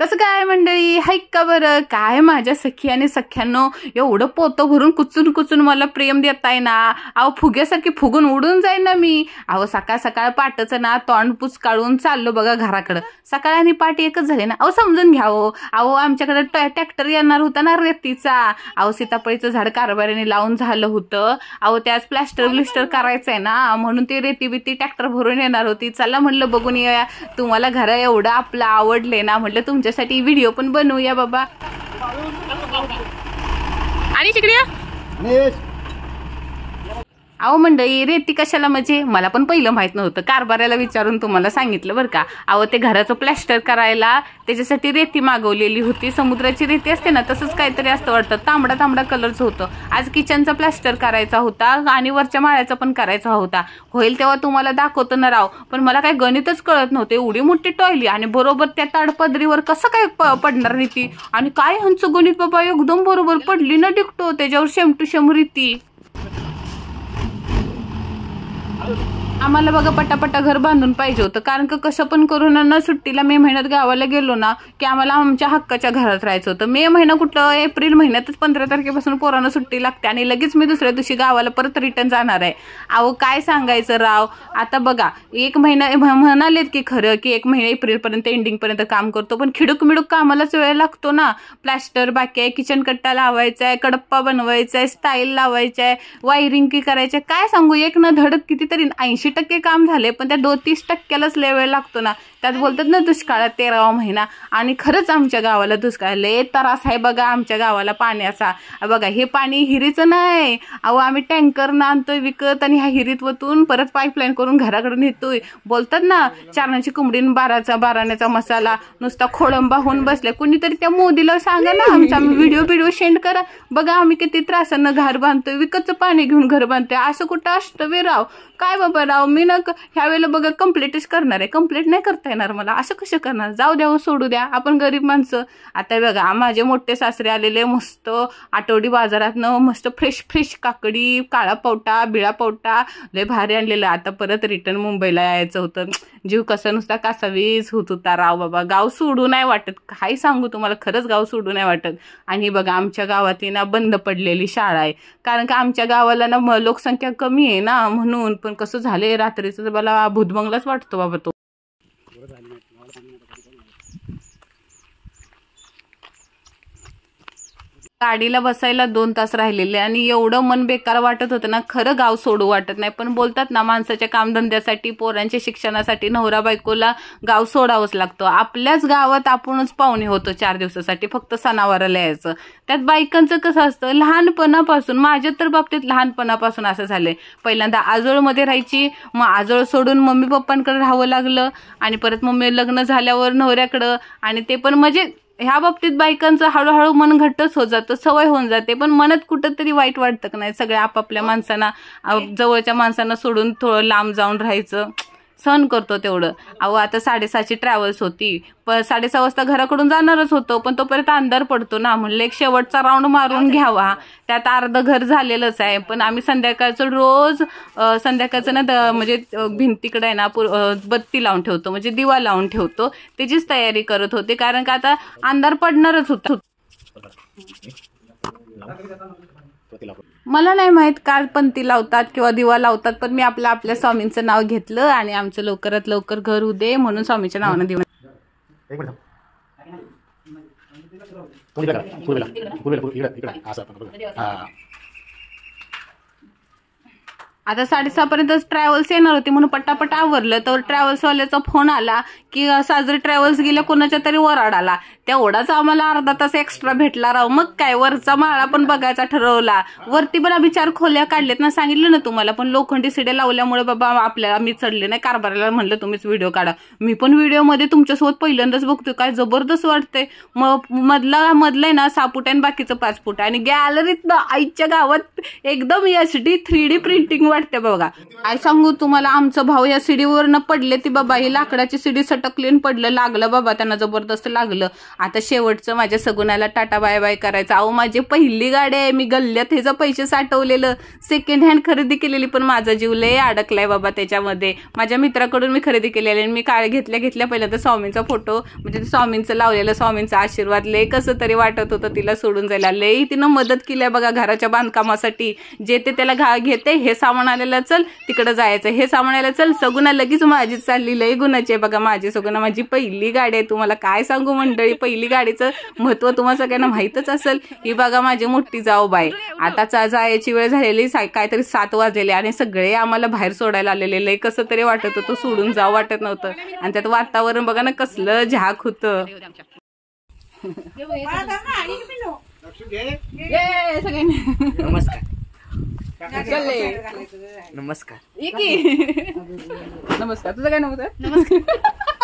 कसं काय मंडळी, हाईक का बरं? काय माझ्या सखी आणि सख्यांनो, एवढं पोतं भरून कुचून कुचून मला प्रेम देताय ना. अहो फुग्यासारखी फुगून उडून जाईन ना मी. अहो सकाळ सकाळ पाटचं ना तोंड पुच काढून चाललो बघा घराकडं. सकाळ आणि पाट एकच झाले ना. अहो समजून घ्या हो. अहो आमच्याकडे ट्रॅक्टर येणार होता ना रेतीचा. अहो सीताफळीचं झाड कारभारीने लावून झालं होतं. अहो त्याच प्लॅस्टर ब्लिस्टर करायचंय ना, म्हणून ती रेती बिती ट्रॅक्टर भरून येणार होती. चला म्हणलं बघून येऊया. तुम्हाला घर एवढं आपलं आवडले ना, म्हटलं तुमच्यासाठी व्हिडिओ पण बनवूया बाबा. आणि तिकडे अहो मंडळी, रेती कशाला म्हणजे मला पण पहिलं माहित नव्हतं. कारभाराला विचारून तुम्हाला सांगितलं बरं का. अहो ते घराचं प्लॅस्टर करायला त्याच्यासाठी रेती मागवलेली होती. समुद्राची रेती असते ना, तसंच काहीतरी असतं वाटतं. तांबडा तांबडा कलरचं होतं. आज किचनचा प्लॅस्टर करायचा होता आणि वरच्या माळ्याचा पण करायचा होता. होईल तेव्हा तुम्हाला दाखवतो ना राव. पण मला काही गणितच कळत नव्हते. एवढी मोठी टॉयली आणि बरोबर त्या ताडपदरीवर कसं काय पडणार रेती. आणि काय ह्यांचं गणित बाबा, एकदम बरोबर पडली ना टिकतो त्याच्यावर शेम टू शेम रेती. आम्हाला बघा पटापटा घर बांधून पाहिजे होतं, कारण का कसं पण करून ना सुट्टीला मे महिन्यात गावाला गेलो ना की आम्हाला आमच्या हक्काच्या घरात राहायचं होतं. मे महिना कुठं, एप्रिल महिन्यातच 15 तारखेपासून पोरांना सुट्टी लागते आणि लगेच मी दुसऱ्या दिवशी गावाला परत रिटर्न जाणार आहे. अहो काय सांगायचं राव. आता बघा एक महिना म्हणालेत की खरं की 1 महिना एप्रिलपर्यंत एंडिंगपर्यंत काम करतो, पण खिडूक मिडूक कामालाच वेळ लागतो ना. प्लॅस्टर बाकी आहे, किचन कट्टा लावायचा आहे, कडप्पा बनवायचा आहे, स्टाईल लावायचा आहे, वायरिंग की करायचे. काय सांगू, एक ना धडक कितीतरी 80% काम झाले, पण त्या 30%लाच लय वेळ लागतो ना. त्यात बोलतात ना दुष्काळात 13वा महिना. आणि खरंच आमच्या गावाला दुष्काळ लय त्रास आहे बघा. आमच्या गावाला पाण्याचा बघा, हे पाणी हिरीचं नाही. अहो आम्ही टँकरनं आणतोय विकत आणि ह्या हिरीत वतून परत पाईपलाईन करून घराकडे नेतोय. बोलतात ना चारणाची कोंबडीन बाराण्याचा मसाला, नुसता खोळंबा होऊन बसल्या. कुणीतरी त्या मोदीला सांगा ना, आमचा व्हिडिओ सेंड करा. बघा आम्ही किती त्रासानं घर बांधतोय, विकतचं पाणी घेऊन घर बांधतोय. असं कुठं असतं वे राव. काय बाबा राव, मी ना ह्या वेळेला बघा कम्प्लीटच करणार आहे. कम्प्लीट नाही करता येणार मला. असं कसं करणार. जाऊ द्या, सोडू द्या, आपण गरीब माणसं. आता बघा माझे मोठे सासरे आलेले मस्त आठवडी बाजारातनं मस्त फ्रेश फ्रेश काकडी, काळा पावटा, बिळा पावटा लय भारी आणलेलं. आता परत रिटर्न मुंबईला यायचं होतं. जीव कसा नुसता कासावीस होत होता राव बाबा. गाव सोडू नाही वाटत. काय सांगू तुम्हाला, खरंच गाव सोडू नाही वाटत. आणि बघा आमच्या गावात ना बंद पडलेली शाळा आहे, कारण का आमच्या गावाला ना लोकसंख्या कमी आहे ना, म्हणून. पण कसं झालंय रात्रीचं मला भूतबंगलाच वाटतो बाबा तो. गाडीला बसायला 2 तास राहिलेले आणि एवढं मन बेकार वाटत होतं ना. खरं गाव सोडू वाटत नाही, पण बोलतात ना माणसाच्या कामधंद्यासाठी, पोरांच्या शिक्षणासाठी नवरा बायकोला गाव सोडावंच लागतं. आपल्याच गावात आपणच पाहुणे होतो 4 दिवसासाठी, फक्त सणावाराला यायचं. त्यात बायकांचं कसं असतं लहानपणापासून, माझ्या तर बाबतीत लहानपणापासून असं झालंय. पहिल्यांदा आजोळमध्ये राहायची, मग आजोळ सोडून मम्मी पप्पांकडे राहावं लागलं आणि परत मम्मी लग्न झाल्यावर नवऱ्याकडं. आणि ते पण म्हणजे ह्या बाबतीत बायकांचं हळूहळू मन घट्टच होत जातं, सवय होऊन जाते. पण मनात कुठंतरी वाईट वाटतं का नाही, सगळ्या आपापल्या माणसांना, जवळच्या माणसांना सोडून थोडं लांब जाऊन राहायचं. सहन करतो तेवढं. अहो आता 6:30ची ट्रॅव्हल्स होती, पण 6:30 वाजता घराकडून जाणारच होतो, पण तोपर्यंत अंधार पडतो ना. म्हणलं एक शेवटचा राऊंड मारून घ्यावा. त्यात अर्ध घर झालेलंच आहे, पण आम्ही संध्याकाळचं रोज संध्याकाळचं ना म्हणजे भिंतीकडे आहे ना बत्ती लावून ठेवतो, म्हणजे दिवा लावून ठेवतो. त्याचीच तयारी करत होते, कारण का आता अंधार पडणारच होता. मला नाही माहित काय पंथी लावतात किंवा दिवा लावतात, पण मी आपल्या स्वामींचं नाव घेतलं आणि आमचं लवकरात लवकर घर होऊ दे म्हणून स्वामीच्या नावानं दिवा. आता 6:30 पर्यंतच ट्रॅव्हल्स येणार होती, म्हणून पटापट आवरलं. तर ट्रॅव्हल्सवाल्याचा फोन आला की साजरी ट्रॅव्हल्स गेल्या, कोणाच्या तरी वराड आला. तेवढाच आम्हाला अर्धा तास एक्स्ट्रा भेटला राव. मग काय, वरचा माळा पण बघायचा ठरवला. वरती पण आम्ही 4 खोल्या काढलेत ना, सांगितलं ना तुम्हाला. पण लोखंडी सिडे लावल्यामुळे बाबा आपल्याला मी चढले नाही. कारभाराला म्हणलं तुम्हीच व्हिडिओ काढा. मी पण व्हिडिओमध्ये तुमच्यासोबत पहिल्यांदाच बघतोय. काय जबरदस्त वाटतंय. मधलं ना 6 फूट आणि बाकीचं 5 फूट. आणि गॅलरीत आईच्या गावात एकदम HD 3D प्रिंटिंग वाटते बघा. काय सांगू तुम्हाला, आमचं भाऊ या सीडीवरनं पडले ती बाबा, ही लाकडाची सीडी सटकली आणि पडलं, लागलं बाबा त्यांना, जबरदस्त लागलं. आता शेवटचं माझ्या सगुणाला टाटा बाय बाय करायचं. अहो माझी पहिली गाडी आहे, मी गल्ल्यात ह्याचं पैसे साठवलेलं, सेकंड हँड खरेदी केलेली, पण माझा जीव लय अडकलाय बाबा त्याच्यामध्ये. माझ्या मित्राकडून मी खरेदी केलेली आणि मी काय घेतल्या पहिल्यांदा स्वामींचा फोटो, म्हणजे स्वामींचं लावलेलं, स्वामींचा आशीर्वाद, लय कसं तरी वाटत होतं तिला सोडून जायला. लय तिनं मदत केली बघा घराच्या बांधकामासाठी. जे ते त्याला घेते, हे सामान आलेलं चल तिकडं जायचं, हे सामान आलेलं चल. सगुणा लगेच माझी चालली, लय गुणाची आहे बघा माझी सगुणा. माझी पहिली गाडी आहे, तुम्हाला काय सांगू मंडळी, पहिली गाडीचं महत्व तुम्हाला सगळ्यांना माहितच असेल. ही बघा माझी मोठी जाऊबाई. आता जायची वेळ झालेली, काहीतरी 7 वाजलेले आणि सगळे आम्हाला बाहेर सोडायला आलेले. लय कसं तरी वाटत होतं, सोडून जाऊ वाटत नव्हतं. आणि त्यात वातावरण बघा ना कसलं झाक होतं. नमस्कार नमस्कार नमस्कार. तुझं काय नव्हतं? नमस्कार.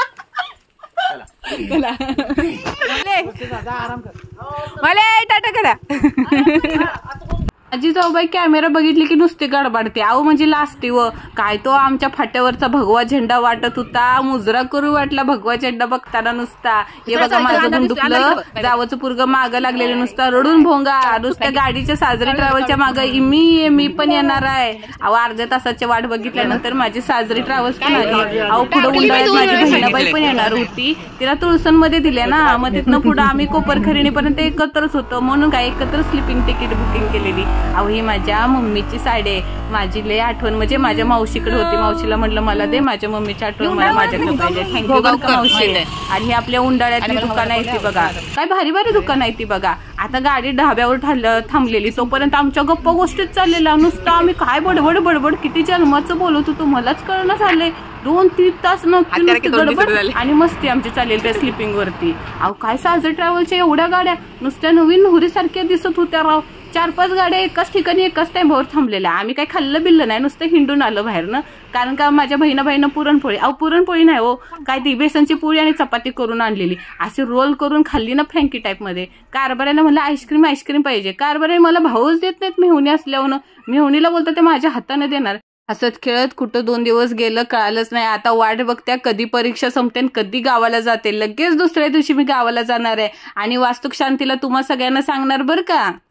मला टाटा करा. माझी जाऊबाई कॅमेरा बघितली की नुसती गडबडते. अहो म्हणजे लास्टीव काय तो आमच्या फाट्यावरचा भगवा झेंडा वाटत होता, मुजरा करू वाटला भगवा झेंडा बघताना नुसता. हे बघा माझं गुंडुकलं, जावचं पुरग मागं लागलेलं, नुसता रडून भोंगा, नुसत्या गाडीच्या साजरी ट्रॅव्हल्सच्या मागं मी पण येणार आहे. अहो अर्ध्या तासाची वाट बघितल्यानंतर माझी साजरी ट्रॅव्हल्स पण आली. अहो पुढे उंडाळ्यात माझी बहिणाबाई पण येणार होती, तिला तुळसणमध्ये दिल्या ना, मग तिथनं पुढं आम्ही कोपरखरणीपर्यंत एकत्रच होतो, म्हणून काय एकत्र स्लिपिंग तिकीट बुकिंग केलेली. अहो ही माझ्या मम्मीची साडी आहे, माझी लय आठवण, म्हणजे माझ्या मावशीकडे होती. मावशीला म्हटलं मला दे, माझ्या मम्मीची आठवण मला माझ्याकडे पाहिजे. थँक्यू बघा मावशी. आणि ही आपल्या उंडाळ्यातली दुकान आहे ती बघा, काय भारी भारी दुकान आहे ती बघा. आता गाडी ढाब्यावर थांबलेली, तोपर्यंत आमच्या गप्पा गोष्टीत चाललेला नुसतं. आम्ही काय बडबड बडबड किती जन्माचं बोलत होतो मलाच कळणं झालंय. 2-3 तास नक्की गडबड आणि मस्ती आमची चाललेली त्या स्लिपिंग वरती. अहो काय साजर ट्रॅव्हलच्या एवढ्या गाड्या नुसत्या नवीन हुरीसारख्या दिसत होत्या राव. 4-5 गाड्या एकाच ठिकाणी एकाच टाइमवर थांबलेल्या. आम्ही काही खाल्लं बिल्लं नाही, नुसतं हिंडून आलं बाहेरनं. कारण का माझ्या बहिणाबाईनं पुरणपोळी, अहो पुरणपोळी नाही हो, काय ती बेसनची पोळी आणि चपाती करून आणलेली, अशी रोल करून खाल्ली ना फ्रँकी टाईपमध्ये. कारभाऱ्याला म्हणलं आईस्क्रीम पाहिजे, कारभाऱ्याने मला भाऊच देत नाहीत मेहुणी असल्यावर. मेहुणीला बोलतं ते माझ्या हाताने देणार. हसत खेळत कुठं 2 दिवस गेलं कळालंच नाही. आता वाट बघत्या कधी परीक्षा संपते आणि कधी गावाला जाते. लगेच दुसऱ्या दिवशी मी गावाला जाणार आहे आणि वास्तुक शांतीला तुम्हा सगळ्यांना सांगणार बरं का.